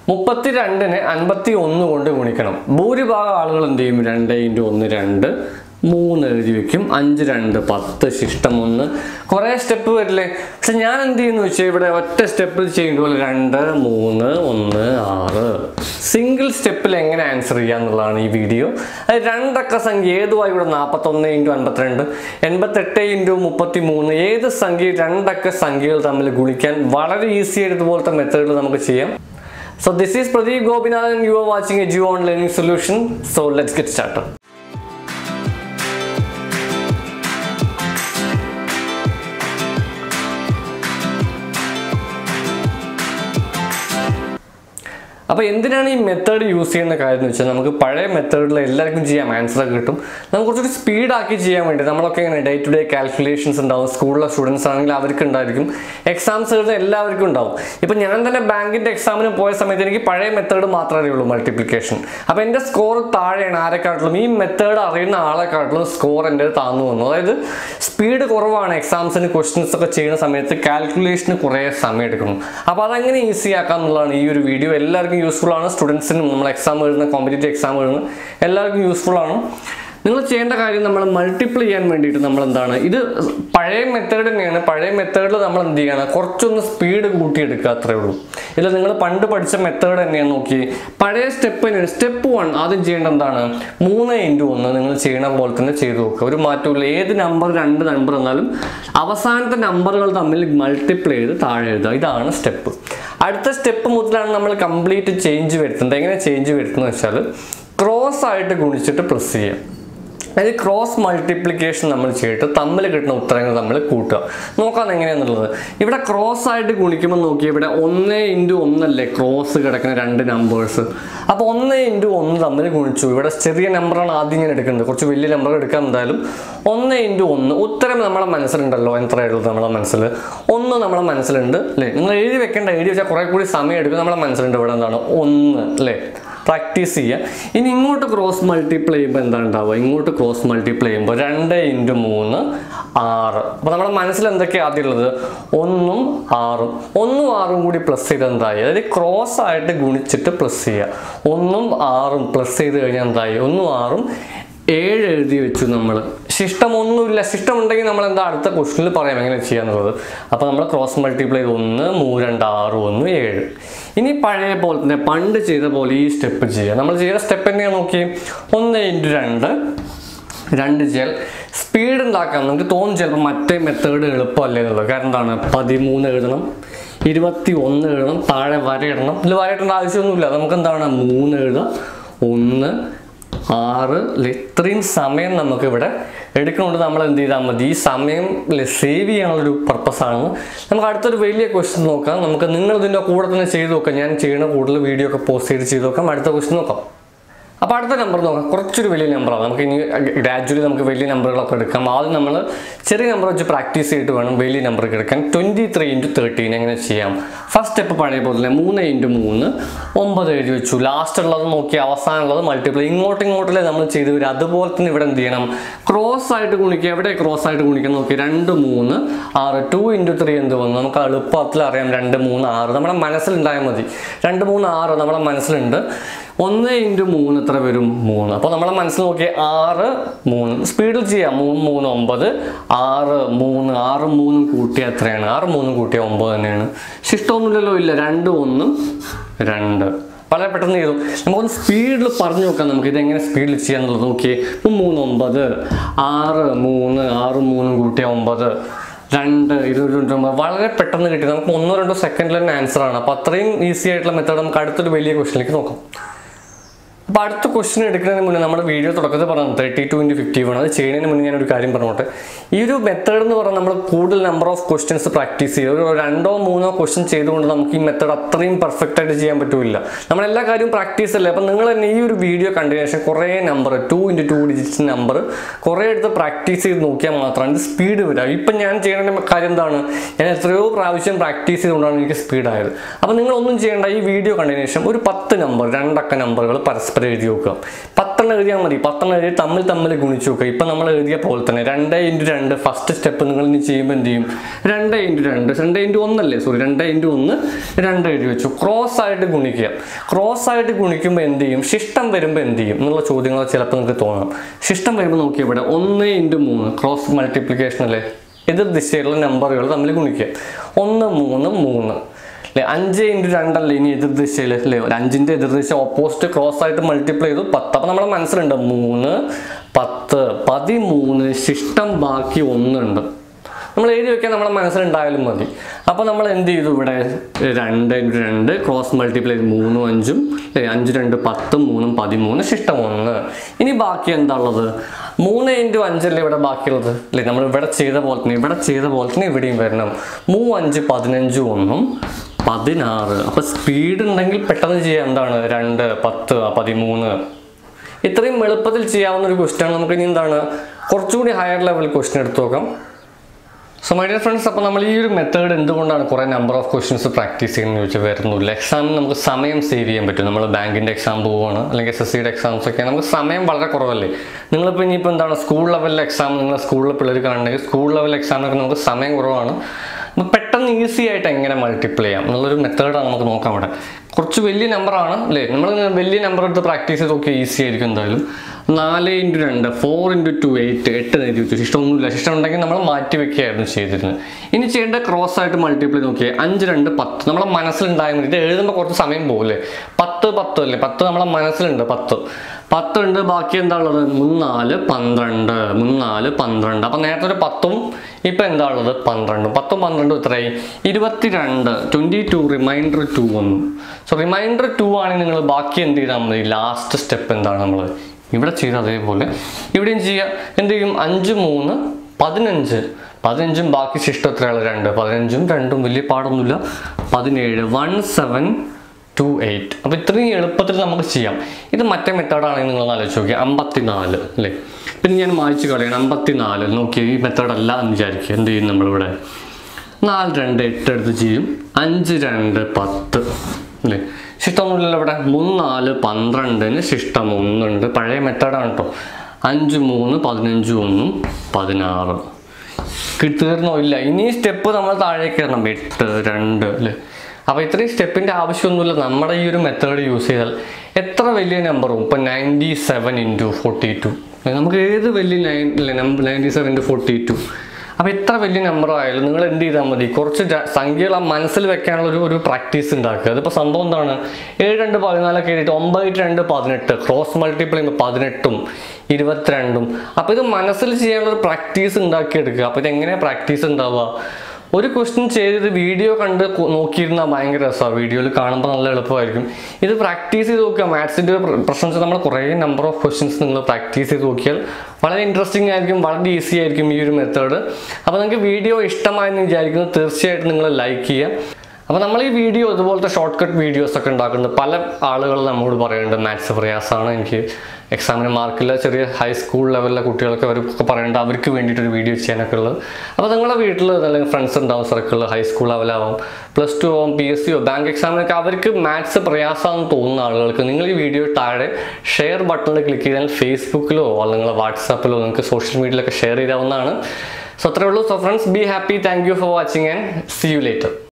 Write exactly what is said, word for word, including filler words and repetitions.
മുപ്പത്തിരണ്ടിനെ അൻപത്തി ഒന്ന് കൊണ്ട് ഗുണിക്കണം. ഭൂരിഭാഗം ആളുകൾ എന്ത് ചെയ്യും? രണ്ട് ഇൻറ്റു ഒന്ന് രണ്ട്, മൂന്ന് എഴുതി വെക്കും. അഞ്ച് രണ്ട് പത്ത്, ശിഷ്ടം ഒന്ന്. കുറേ സ്റ്റെപ്പ് വരില്ലേ? പക്ഷെ ഞാൻ എന്ത് ചെയ്യുന്നു വെച്ചാൽ ഇവിടെ ഒറ്റ സ്റ്റെപ്പിൽ ചെയ്യുന്ന പോലെ രണ്ട് മൂന്ന് ഒന്ന് ആറ് സിംഗിൾ സ്റ്റെപ്പിൽ എങ്ങനെ ആൻസർ ചെയ്യുക എന്നുള്ളതാണ് ഈ വീഡിയോ. അത് രണ്ടക്ക സംഖ്യ ഏതുമായി ഇവിടെ നാൽപ്പത്തൊന്ന് ഇൻറ്റു അൻപത്തിരണ്ട്, എൺപത്തെട്ട് ഇൻറ്റു മുപ്പത്തി മൂന്ന്, ഏത് സംഖ്യ രണ്ടക്ക സംഖ്യകൾ തമ്മിൽ ഗുണിക്കാൻ വളരെ ഈസി ആയിട്ട് ഇതുപോലത്തെ മെത്തേഡിൽ നമുക്ക് ചെയ്യാം. So this is Pradeep Gopinath and you are watching EduOn Learning Solution. So let's get started. അപ്പോൾ എന്തിനാണ് ഈ മെത്തേഡ് യൂസ് ചെയ്യുന്ന കാര്യം എന്ന് വെച്ചാൽ നമുക്ക് പഴയ മെത്തേഡിൽ എല്ലാവർക്കും ചെയ്യാം, ആൻസർ കിട്ടും. നമുക്ക് കുറച്ചൊരു സ്പീഡാക്കി ചെയ്യാൻ വേണ്ടി നമ്മളൊക്കെ ഇങ്ങനെ ഡേ ടു ഡേ കാൽക്കുലേഷൻസ് ഉണ്ടാവും. സ്കൂളിലെ സ്റ്റുഡൻസ് ആണെങ്കിൽ അവർക്ക് ഉണ്ടായിരിക്കും, എക്സാംസ് എഴുതുന്ന എല്ലാവർക്കും ഉണ്ടാവും. ഇപ്പം ഞാൻ തന്നെ ബാങ്കിൻ്റെ എക്സാമിന് പോയ സമയത്ത് എനിക്ക് പഴയ മെത്തേഡ് മാത്രമേ അറിയുള്ളൂ, മൾട്ടിപ്ലിക്കേഷൻ. അപ്പോൾ എൻ്റെ സ്കോർ താഴെയാണ് ആരെക്കാട്ടിലും. ഈ മെത്തേഡ് അറിയുന്ന ആളെക്കാട്ടിലും സ്കോർ എൻ്റെ താന്നു വന്നു. അതായത് സ്പീഡ് കുറവാണ്. എക്സാംസിന് ക്വസ്റ്റ്യൻസ് ഒക്കെ ചെയ്യുന്ന സമയത്ത് കാൽക്കുലേഷന് കുറേ സമയം എടുക്കുന്നു. അപ്പോൾ അതെങ്ങനെ ഈസി ആക്കാമെന്നുള്ളതാണ് ഈ ഒരു വീഡിയോ. എല്ലാവർക്കും യൂസ്ഫുൾ ആണ്. സ്റ്റുഡൻസിനും നമ്മൾ എക്സാം എഴുതുന്ന കോമ്പറ്റേറ്റീവ് എക്സാം എഴുതുന്ന എല്ലാവർക്കും യൂസ്ഫുൾ ആണ്. നിങ്ങൾ ചെയ്യേണ്ട കാര്യം നമ്മൾ മൾട്ടിപ്ലൈ ചെയ്യാൻ വേണ്ടിയിട്ട് നമ്മൾ എന്താണ്, ഇത് പഴയ മെത്തേഡ് തന്നെയാണ്. പഴയ മെത്തേഡിൽ നമ്മൾ എന്ത് ചെയ്യണം, കുറച്ചൊന്ന് സ്പീഡ് കൂട്ടിയെടുക്കുക, അത്രേ ഉള്ളൂ. ഇല്ല നിങ്ങൾ പണ്ട് പഠിച്ച മെത്തേഡ് തന്നെയാണ്. നോക്കി പഴയ സ്റ്റെപ്പ് തന്നെയാണ്. സ്റ്റെപ്പ് വൺ ആദ്യം ചെയ്യേണ്ട എന്താണ്, മൂന്ന് ഇൻറ്റു ഒന്ന് നിങ്ങൾ ചെയ്യണ പോലെ തന്നെ ചെയ്ത് നോക്കുക. ഒരു മാറ്റമില്ല. ഏത് നമ്പർ രണ്ട് നമ്പർ എന്നാലും അവസാനത്തെ നമ്പറുകൾ തമ്മിൽ മൾട്ടിപ്ലൈ ചെയ്ത് താഴെ എഴുതുക. ഇതാണ് സ്റ്റെപ്പ്. അടുത്ത സ്റ്റെപ്പ് മുതലാണ് നമ്മൾ കംപ്ലീറ്റ് ചേഞ്ച് വരുത്തുന്നത്. എങ്ങനെ ചേഞ്ച് വരുത്തുന്നത് വെച്ചാൽ ക്രോസ് ആയിട്ട് ഗുണിച്ചിട്ട് പ്ലസ് ചെയ്യുക. അതായത് ക്രോസ് മൾട്ടിപ്ലിക്കേഷൻ നമ്മൾ ചെയ്തിട്ട് തമ്മിൽ കിട്ടുന്ന ഉത്തരങ്ങൾ നമ്മൾ കൂട്ടുക. നോക്കാം എങ്ങനെയാണെന്നുള്ളത്. ഇവിടെ ക്രോസ് ആയിട്ട് ഗുണിക്കുമ്പോൾ നോക്കി, ഇവിടെ ഒന്ന് ഇൻറ്റു ഒന്നല്ലേ ക്രോസ് കിടക്കുന്ന രണ്ട് നമ്പേഴ്സ്. അപ്പോൾ ഒന്ന് ഇൻറ്റു ഒന്ന് തമ്മിൽ ഗുണിച്ചു. ഇവിടെ ചെറിയ നമ്പറാണ് ആദ്യം ഇങ്ങനെ എടുക്കുന്നത്, കുറച്ച് വലിയ നമ്പർ എടുക്കാം. എന്തായാലും ഒന്ന് ഇൻറ്റു ഒന്ന് ഉത്തരം നമ്മളെ മനസ്സിലുണ്ടല്ലോ. എത്രയുള്ളത് നമ്മളെ മനസ്സിൽ? ഒന്ന് നമ്മളെ മനസ്സിലുണ്ട് അല്ലേ? നിങ്ങൾ എഴുതി വെക്കേണ്ട, എഴുതി വെച്ചാൽ കുറേ കൂടി സമയം എടുക്കും. നമ്മളെ മനസ്സിലുണ്ട് ഇവിടെ എന്താണ് ഒന്ന് അല്ലേ? പ്രാക്ടീസ് ചെയ്യുക. ഇനി ഇങ്ങോട്ട് ക്രോസ് മൾട്ടിപ്ലൈ ചെയ്യുമ്പോൾ എന്താണ് ഉണ്ടാവുക? ഇങ്ങോട്ട് ക്രോസ് മൾട്ടിപ്ലൈ ചെയ്യുമ്പോൾ രണ്ട് ഇൻറ്റു മൂന്ന് ആറ്. അപ്പോൾ നമ്മുടെ മനസ്സിൽ എന്തൊക്കെയാണ് ആദ്യം ഉള്ളത്? ഒന്നും ആറും. ഒന്നും ആറും കൂടി പ്ലസ് ചെയ്ത് എന്തായി? അതായത് ക്രോസ് ആയിട്ട് ഗുണിച്ചിട്ട് പ്ലസ് ചെയ്യുക. ഒന്നും ആറും പ്ലസ് ചെയ്ത് കഴിഞ്ഞാൽ എന്തായി? ഒന്നും ആറും ഏഴ് എഴുതി വെച്ചു നമ്മൾ. ശിഷ്ടം ഒന്നുമില്ല. ശിഷ്ടം ഉണ്ടെങ്കിൽ നമ്മൾ എന്താ അടുത്ത ക്വസ്റ്റനിൽ പറയാം എങ്ങനെ ചെയ്യാന്നുള്ളത്. അപ്പോൾ നമ്മൾ ക്രോസ് മൾട്ടിപ്ലൈ ചെയ്ത് ഒന്ന് മൂന്ന് രണ്ട് ആറ് ഒന്ന് ഏഴ്. ഇനി പഴയ പോലെ തന്നെ പണ്ട് ചെയ്ത പോലെ ഈ സ്റ്റെപ്പ് ചെയ്യുക. നമ്മൾ ചെയ്യുന്ന സ്റ്റെപ്പ് തന്നെയാണ്. നോക്കി ഒന്ന് ഇൻറ്റു രണ്ട് രണ്ട് ചെയ്യാൽ സ്പീഡ് ഉണ്ടാക്കാം. നമുക്ക് തോന്നും ചിലപ്പോൾ മറ്റേ മെത്തേഡ് എളുപ്പമല്ലേ എന്നുള്ളത്. കാരണം എന്താണ്, പതിമൂന്ന് എഴുതണം, ഇരുപത്തി ഒന്ന് എഴുതണം, താഴെ വര ഇടണം. ഇതിൽ വര ഇടേണ്ട ആവശ്യമൊന്നുമില്ല. നമുക്ക് എന്താണ് മൂന്ന് എഴുതാം, ഒന്ന് ആറ് അല്ലെ? ഇത്രയും സമയം നമുക്ക് ഇവിടെ എടുക്കുന്നുണ്ട്. നമ്മൾ എന്ത് ചെയ്താൽ മതി, ഈ സമയം സേവ് ചെയ്യാനുള്ളൊരു പർപ്പസാണ്. നമുക്ക് അടുത്തൊരു വലിയ ക്വസ്റ്റ്യൻ നോക്കാം. നമുക്ക് നിങ്ങൾ ഇതിൻ്റെ കൂടെ തന്നെ ചെയ്ത് നോക്കാം. ഞാൻ ചെയ്യുന്ന കൂടുതൽ വീഡിയോ ഒക്കെ പോസ്റ്റ് ചെയ്ത് ചെയ്ത് നോക്കാം. അടുത്ത ക്വസ്റ്റ്യൻ നോക്കാം. അപ്പോൾ അടുത്ത നമ്പർ നോക്കാം. കുറച്ചൊരു വലിയ നമ്പറാണ്. നമുക്ക് ഇനി ഗ്രാജുവലി നമുക്ക് വലിയ നമ്പറുകളൊക്കെ എടുക്കാം. ആദ്യം നമ്മൾ ചെറിയ നമ്പർ വെച്ച് പ്രാക്ടീസ് ചെയ്തിട്ട് വേണം വലിയ നമ്പർ എടുക്കാൻ. ട്വൻറ്റി ത്രീ ഇൻറ്റു തേർട്ടീൻ എങ്ങനെ ചെയ്യാം? ഫസ്റ്റ് സ്റ്റെപ്പ് പഴയ പോലെ തന്നെ മൂന്ന് ഇൻറ്റു മൂന്ന് ഒമ്പത് എഴുതി വെച്ചു. ലാസ്റ്റ് ഉള്ളത് നോക്കി അവസാനം ഉള്ളത് മൾട്ടിപ്ലൈ. ഇങ്ങോട്ടും ഇങ്ങോട്ടല്ലേ നമ്മൾ ചെയ്ത് വരും. അതുപോലെ തന്നെ ഇവിടെ എന്ത് ചെയ്യണം, ക്രോസ് ആയിട്ട് ഗുണിക്കുക. എവിടെ ക്രോസ് ആയിട്ട് ഗുണിക്കാൻ നോക്കി? രണ്ട് മൂന്ന് ആറ്. ടു ഇൻറ്റു ത്രീ എന്ത് വന്നു? നമുക്ക് എളുപ്പത്തിൽ അറിയാം. രണ്ട് മൂന്ന് ആറ് നമ്മുടെ മനസ്സിലുണ്ടായാൽ മതി. രണ്ട് മൂന്ന് ആറ് നമ്മുടെ മനസ്സിലുണ്ട്. ഒന്ന് ഇൻറ്റു മൂന്ന് എത്ര വരും? മൂന്ന്. അപ്പോൾ നമ്മളെ മനസ്സിൽ നോക്കിയാൽ ആറ് മൂന്ന്. സ്പീഡിൽ ചെയ്യാം. മൂന്ന് മൂന്ന് ഒമ്പത്, ആറ് മൂന്ന്, ആറ് മൂന്നും കൂട്ടിയാൽ എത്രയാണ്? ആറ് മൂന്നും കൂട്ടിയാൽ ഒമ്പത് തന്നെയാണ്. ശിഷ്ടമൊന്നുമില്ലല്ലോ. ഇല്ല. രണ്ട് ഒന്നും രണ്ട്. വളരെ പെട്ടെന്ന് ചെയ്തു. നമുക്കൊന്ന് സ്പീഡിൽ പറഞ്ഞു നോക്കാം. നമുക്ക് ഇതെങ്ങനെ സ്പീഡിൽ ചെയ്യാന്നുള്ളത് നോക്കിയേ. മൂന്ന് ഒമ്പത്, ആറ് മൂന്ന്, ആറ് മൂന്നും കൂട്ടിയാൽ ഒമ്പത്, രണ്ട് ഇരുപത്തി ഒമ്പത്. വളരെ പെട്ടെന്ന് കിട്ടി. നമുക്ക് ഒന്നോ രണ്ടോ സെക്കൻഡിൽ തന്നെ ആൻസർ ആണ്. അപ്പോൾ അത്രയും ഈസി ആയിട്ടുള്ള മെത്തേഡ് നമുക്ക് അടുത്തൊരു വലിയ ക്വസ്റ്റനിലേക്ക് നോക്കാം. അപ്പോൾ അടുത്ത ക്വസ്റ്റ്യൻ എടുക്കുന്നതിന് മുന്നേ നമ്മുടെ വീഡിയോ തുടക്കത്തിൽ പറഞ്ഞു തേർട്ടി ടു ഇൻറ്റു ഫിഫ്റ്റി വേണം. അത് ചെയ്യുന്നതിന് മുന്നേ ഞാനൊരു കാര്യം പറഞ്ഞോട്ടെ. ഈ ഒരു മെത്തേഡ് എന്ന് പറഞ്ഞാൽ നമ്മൾ കൂടുതൽ നമ്പർ ഓഫ് ക്വസ്റ്റ്യൻസ് പ്രാക്ടീസ് ചെയ്യും. ഒരു രണ്ടോ മൂന്നോ ക്വസ്റ്റ്യൻ ചെയ്തുകൊണ്ട് നമുക്ക് ഈ മെത്തേഡ് അത്രയും പെർഫെക്റ്റ് ആയിട്ട് ചെയ്യാൻ പറ്റില്ല. നമ്മളെല്ലാ കാര്യവും പ്രാക്ടീസ് അല്ലേ. അപ്പം നിങ്ങൾ തന്നെ ഈ ഒരു വീഡിയോ കണ്ടതിന് ശേഷം കുറേ number two into two digits number കുറേ എടുത്ത് പ്രാക്ടീസ് ചെയ്ത് നോക്കിയാൽ മാത്രമാണ് ഇത് സ്പീഡ് വരിക. ഇപ്പം ഞാൻ ചെയ്യുന്ന കാര്യം എന്താണ്, ഞാൻ എത്രയോ പ്രാവശ്യം പ്രാക്ടീസ് ചെയ്തുകൊണ്ടാണ് എനിക്ക് സ്പീഡായത്. അപ്പം നിങ്ങളൊന്നും ചെയ്യേണ്ട. ഈ വീഡിയോ കണ്ടതിന് ശേഷം ഒരു പത്ത് നമ്പർ രണ്ടക്ക നമ്പറുകൾ പരസ്പരം എഴുതി നോക്കുക. പത്ത് പത്തെണ്ണം എഴുതിയാൽ മതി. പത്തെണ്ണം എഴുതി തമ്മിൽ തമ്മിൽ ഗുണിച്ചു നോക്കുക. ഇപ്പം നമ്മൾ എഴുതിയ പോലെ തന്നെ രണ്ട് ഇൻറ്റു രണ്ട് ഫസ്റ്റ് സ്റ്റെപ്പ് നിങ്ങൾ ഇനി ചെയ്യുമ്പോൾ എന്ത് ചെയ്യും? രണ്ട് ഇൻറ്റു രണ്ട് രണ്ട് ഇൻറ്റു ഒന്നല്ലേ സോറി രണ്ട് ഇൻറ്റു ഒന്ന് രണ്ട് എഴുതി വെച്ചു. ക്രോസ് ആയിട്ട് ഗുണിക്കുക. ക്രോസ് ആയിട്ട് ഗുണിക്കുമ്പോൾ എന്ത് ചെയ്യും? ശിഷ്ടം വരുമ്പോൾ എന്ത് ചെയ്യും എന്നുള്ള ചോദ്യങ്ങൾ ചിലപ്പോൾ നിങ്ങൾക്ക് തോന്നാം. ശിഷ്ടം വരുമ്പോൾ നോക്കിയാൽ ഇവിടെ ഒന്ന് ഇൻറ്റു മൂന്ന് ക്രോസ് മൾട്ടിപ്ലിക്കേഷൻ അല്ലേ, എതിർ ദിശയിലുള്ള നമ്പറുകൾ തമ്മിൽ ഗുണിക്കുക. ഒന്ന് മൂന്ന് മൂന്ന് അല്ലേ. അഞ്ച് ഇൻറ്റു രണ്ടല്ലേ ഇനി എതിർ ദിശയിൽ അല്ലേ, ഒരു അഞ്ചിൻ്റെ എതിർ ദിശ ഓപ്പോസിറ്റ് ക്രോസ് ആയിട്ട് മൾട്ടിപ്ലൈ ചെയ്തു പത്ത്. അപ്പം നമ്മുടെ മനസ്സിലുണ്ട് മൂന്ന് പത്ത് പതിമൂന്ന് ശിഷ്ടം ബാക്കി ഒന്നുണ്ട്. നമ്മൾ എഴുതി വെക്കാൻ നമ്മുടെ മനസ്സിലുണ്ടായാലും മതി. അപ്പോൾ നമ്മൾ എന്ത് ചെയ്തു? ഇവിടെ രണ്ട് ഇൻറ്റു രണ്ട് ക്രോസ് മൾട്ടിപ്ലൈ ചെയ്ത് മൂന്നും അഞ്ചും അല്ലേ, അഞ്ച് രണ്ട് പത്തും മൂന്നും പതിമൂന്ന് ശിഷ്ടം ഒന്ന്. ഇനി ബാക്കി എന്താ ഉള്ളത്? മൂന്ന് ഇൻറ്റു അഞ്ചല്ലേ ഇവിടെ ബാക്കിയുള്ളത് അല്ലേ. നമ്മൾ ഇവിടെ ചെയ്ത പോലെ തന്നെ ഇവിടെ ചെയ്ത പോലെ തന്നെ ഇവിടെയും വരണം. മൂ അഞ്ച് പതിനഞ്ച് ഒന്നും പതിനാറ്. അപ്പോൾ സ്പീഡ് ഉണ്ടെങ്കിൽ പെട്ടെന്ന് ചെയ്യാം. എന്താണ്? രണ്ട് പത്ത് പതിമൂന്ന്. ഇത്രയും എളുപ്പത്തിൽ ചെയ്യാവുന്ന ഒരു ക്വസ്റ്റ്യൻ. നമുക്ക് ഇനി എന്താണ് കുറച്ചുകൂടി ഹയർ ലെവൽ ക്വസ്റ്റ്യൻ എടുത്തു നോക്കാം. സോ മൈ ഡിയർ ഫ്രണ്ട്സ്, അപ്പോൾ നമ്മൾ ഈ ഒരു മെത്തേഡ് എന്തുകൊണ്ടാണ് കുറേ നമ്പർ ഓഫ് ക്വസ്റ്റ്യൻസ് പ്രാക്ടീസ് ചെയ്യുന്നത് ചോദിച്ചാൽ വരുന്നില്ല. എക്സാമിന് നമുക്ക് സമയം സേവ് ചെയ്യാൻ പറ്റും. നമ്മൾ ബാങ്കിൻ്റെ എക്സാം പോവുകയാണ് അല്ലെങ്കിൽ എസ് എസ് സിയുടെ എക്സാംസ് ഒക്കെ നമുക്ക് സമയം വളരെ കുറവല്ലേ. നിങ്ങളിപ്പോൾ ഇനിയിപ്പോൾ എന്താണ് സ്കൂൾ ലെവലിലെ എക്സാം നിങ്ങൾ സ്കൂളിലെ പിള്ളേർ കാണുന്നുണ്ടെങ്കിൽ സ്കൂൾ ലെവൽ എക്സാമിനൊക്കെ നമുക്ക് സമയം കുറവാണ്. അപ്പോൾ പെട്ടെന്ന് ഈസി ആയിട്ട് എങ്ങനെ മൾട്ടിപ്ലൈ ചെയ്യാം എന്നുള്ളൊരു മെത്തേഡാണ് നമുക്ക് നോക്കാം. അവിടെ കുറച്ച് വലിയ നമ്പറാണ് അല്ലേ. നമ്മൾ വലിയ നമ്പർ എടുത്ത് പ്രാക്ടീസ് ചെയ്ത് നോക്കിയാൽ ഈസി ആയിരിക്കും. എന്തായാലും നാല് ഇൻറ്റു രണ്ട് ഫോർ ഇൻറ്റു ടു എയ്റ്റ് എട്ട് എഴുതി വെച്ചു. ഇഷ്ടമൊന്നുമില്ല. ഇഷ്ടം ഉണ്ടെങ്കിൽ നമ്മൾ മാറ്റി വെക്കുകയായിരുന്നു ചെയ്തിരുന്നത്. ഇനി ചെയ്യേണ്ട ക്രോസ് ആയിട്ട് മൾട്ടിപ്ലൈ നോക്കിയാൽ അഞ്ച് രണ്ട് പത്ത് നമ്മളെ മനസ്സിലുണ്ടായാൽ മതി. ഇത് എഴുതുമ്പോൾ കുറച്ച് സമയം പോകില്ലേ. പത്ത് പത്ത് അല്ലേ, പത്ത് നമ്മളെ മനസ്സിലുണ്ട്. പത്ത് പത്തുണ്ട്. ബാക്കി എന്താ ഉള്ളത്? മൂന്നാല് പന്ത്രണ്ട് മൂന്നാല് പന്ത്രണ്ട്. അപ്പം നേരത്തെ ഒരു പത്തും ഇപ്പം എന്താ ഉള്ളത്? പന്ത്രണ്ടും. പത്തും പന്ത്രണ്ടും ഇത്രയായി ഇരുപത്തി രണ്ട്. ട്വൻറ്റി ടു റിമൈൻഡർ ടു വന്നു. സോ റിമൈൻഡർ ടു ആണെങ്കിൽ നിങ്ങൾ ബാക്കി എന്ത് ചെയ്താൽ മതി? ലാസ്റ്റ് സ്റ്റെപ്പ് എന്താണ് നമ്മൾ ഇവിടെ ചെയ്ത് അതേപോലെ ഇവിടെയും ചെയ്യുക. എന്ത് ചെയ്യും? അഞ്ച് മൂന്ന് പതിനഞ്ച്. പതിനഞ്ചും ബാക്കി ശിഷ്ടം എത്രയാണ്? രണ്ട്. പതിനഞ്ചും രണ്ടും വലിയ പാടൊന്നുമില്ല. പതിനേഴ്. One seven two eight. അപ്പോൾ ഇത്രയും എളുപ്പത്തിൽ നമുക്ക് ചെയ്യാം. ഇത് മറ്റേ മെത്തേഡാണെങ്കിൽ നിങ്ങൾ ആലോചിച്ച് നോക്കിയാൽ അമ്പത്തി നാല് അല്ലേ. പിന്നെ ഞാൻ മായ്ച്ചു കളയണം. അമ്പത്തി നാല് നോക്കി ഈ മെത്തേഡല്ല എന്ന് വിചാരിക്കുക. എന്ത് ചെയ്യും? നമ്മളിവിടെ നാല് രണ്ട് എട്ട് എടുത്ത് ചെയ്യും. അഞ്ച് രണ്ട് പത്ത് അല്ലേ. ശിഷ്ടമൊന്നുമില്ലല്ലോ ഇവിടെ. മൂന്നാല് പന്ത്രണ്ടിന് ശിഷ്ടം ഒന്നുണ്ട്. പഴയ മെത്തേഡാണ് കേട്ടോ. അഞ്ച് മൂന്ന് പതിനഞ്ച് ഒന്നും പതിനാറ്. തീർന്നോ? ഇല്ല. ഇനി സ്റ്റെപ്പ് നമ്മൾ താഴേക്ക് കയറണം. എട്ട് രണ്ട് അല്ലേ. അപ്പോൾ ഇത്രയും സ്റ്റെപ്പിൻ്റെ ആവശ്യമൊന്നുമില്ല. നമ്മുടെ ഈ ഒരു മെത്തേഡ് യൂസ് ചെയ്താൽ എത്ര വലിയ നമ്പറും ഇപ്പം ninety seven into forty two നമുക്ക് ഏത് വലിയ nine number ninety seven into forty two അപ്പോൾ എത്ര വലിയ നമ്പർ ആയാലും നിങ്ങൾ എന്ത് ചെയ്താൽ മതി? കുറച്ച് സംഖ്യകൾ ആ മനസ്സിൽ വെക്കാനുള്ള ഒരു ഒരു പ്രാക്ടീസ് ഉണ്ടാക്കുക. അതിപ്പോൾ സംഭവം എന്താണ്? ഏഴ് രണ്ട് പതിനാലൊക്കെ എഴുതിയിട്ട് ഒമ്പത് രണ്ട് പതിനെട്ട് ക്രോസ് മൾട്ടിപ്ലൈ ചെയ്യുമ്പോൾ പതിനെട്ടും ഇരുപത്തിരണ്ടും. അപ്പോൾ ഇത് മനസ്സിൽ ചെയ്യാനുള്ള ഒരു പ്രാക്ടീസ് ഉണ്ടാക്കിയെടുക്കുക. അപ്പോൾ ഇതെങ്ങനെയാണ് പ്രാക്ടീസ് ഉണ്ടാവുക? ഒരു ക്വസ്റ്റ്യൻ ചെയ്ത് വീഡിയോ കണ്ട് നോക്കിയിരുന്നാൽ ഭയങ്കര രസമാണ്. വീഡിയോയിൽ കാണുമ്പോൾ നല്ല എളുപ്പമായിരിക്കും. ഇത് പ്രാക്ടീസ് ചെയ്ത് നോക്കുക. മാത്സിൻ്റെ പ്രശ്നം വെച്ചാൽ നമ്മൾ കുറേ നമ്പർ ഓഫ് ക്വസ്റ്റ്യൻസ് നിങ്ങൾ പ്രാക്ടീസ് ചെയ്ത് നോക്കിയാൽ വളരെ ഇൻട്രസ്റ്റിംഗ് ആയിരിക്കും, വളരെ ഈസി ആയിരിക്കും ഈ ഒരു മെത്തേഡ്. അപ്പോൾ നിങ്ങൾക്ക് വീഡിയോ ഇഷ്ടമായെന്ന് വിചാരിക്കുന്നു. തീർച്ചയായിട്ടും നിങ്ങൾ ലൈക്ക് ചെയ്യുക. അപ്പോൾ നമ്മൾ ഈ വീഡിയോ ഇതുപോലത്തെ ഷോർട്ട് കട്ട് വീഡിയോസ് ഒക്കെ ഉണ്ടാക്കുന്നുണ്ട്. പല ആളുകൾ നമ്മോട് പറയുന്നുണ്ട് മാത്സ് പ്രയാസമാണ്, എനിക്ക് എക്സാമിന് മാർക്കില്ല, ചെറിയ ഹൈസ്കൂൾ ലെവലിലെ കുട്ടികൾക്ക് അവർക്കൊക്കെ പറയുന്നുണ്ട് അവർക്ക് വേണ്ടിയിട്ടൊരു വീഡിയോ ചെയ്യാനൊക്കെ ഉള്ളത്. അപ്പോൾ നിങ്ങളുടെ വീട്ടിൽ അല്ലെങ്കിൽ ഫ്രണ്ട്സ് ഉണ്ടാവും സർക്കിളിൽ, ഹൈസ്കൂൾ ലെവലാവും, പ്ലസ് ടു ആവും, പി എസ് സി ഒ ബാങ്ക് എക്സാമിനൊക്കെ അവർക്ക് മാത്സ് പ്രയാസമാണെന്ന് തോന്നുന്ന ആളുകൾക്ക് നിങ്ങൾ ഈ വീഡിയോ താഴെ ഷെയർ ബട്ടണിൽ ക്ലിക്ക് ചെയ്താൽ ഫേസ്ബുക്കിലോ അല്ലെങ്കിൽ വാട്സാപ്പിലോ നിങ്ങൾക്ക് സോഷ്യൽ മീഡിയയിലൊക്കെ ഷെയർ ചെയ്യാവുന്നതാണ്. സോ അത്രേ ഉള്ളൂ. So friends, be happy. Thank you for watching and see you later.